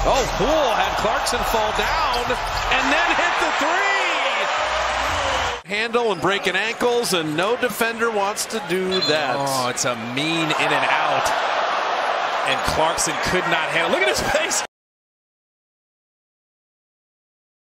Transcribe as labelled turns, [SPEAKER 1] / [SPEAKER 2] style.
[SPEAKER 1] Oh, Poole had Clarkson fall down and then hit the three. Handle and breaking ankles, and no defender wants to do that.
[SPEAKER 2] Oh, it's a mean in and out. And Clarkson could not handle. Look at his face.